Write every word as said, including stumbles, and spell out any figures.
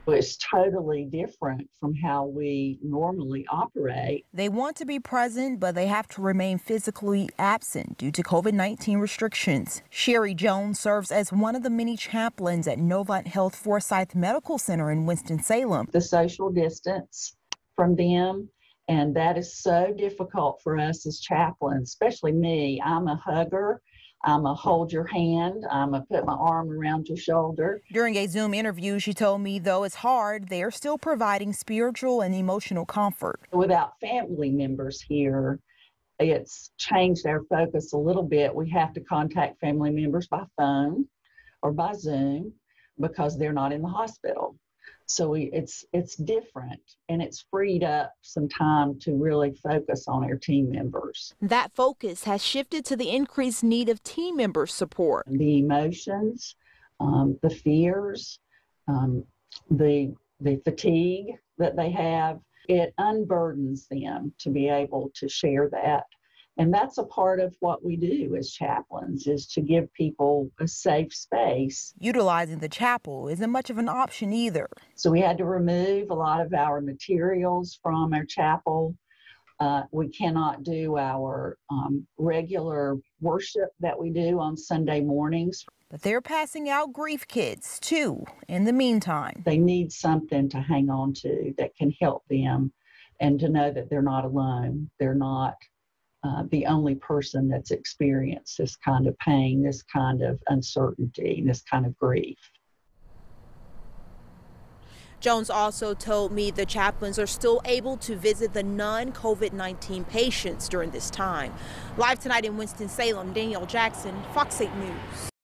It's totally different from how we normally operate. They want to be present, but they have to remain physically absent due to COVID nineteen restrictions. Sherry Jones serves as one of the many chaplains at Novant Health Forsyth Medical Center in Winston-Salem. The social distance from them, and that is so difficult for us as chaplains, especially me. I'm a hugger. I'm a hold your hand. I'm a put my arm around your shoulder. During a Zoom interview, she told me, though it's hard, they are still providing spiritual and emotional comfort. Without family members here, it's changed our focus a little bit. We have to contact family members by phone or by Zoom because they're not in the hospital. So we, it's it's different, and it's freed up some time to really focus on our team members. That focus has shifted to the increased need of team member support. The emotions, um, the fears, um, the the fatigue that they have, it unburdens them to be able to share that. And that's a part of what we do as chaplains, is to give people a safe space. Utilizing the chapel isn't much of an option either. So we had to remove a lot of our materials from our chapel. Uh, we cannot do our um, regular worship that we do on Sunday mornings. But they're passing out grief kits, too, in the meantime. They need something to hang on to that can help them, and to know that they're not alone. They're not Uh, the only person that's experienced this kind of pain, this kind of uncertainty, this kind of grief. Jones also told me the chaplains are still able to visit the non-COVID nineteen patients during this time. Live tonight in Winston-Salem, Danielle Jackson, Fox eight News.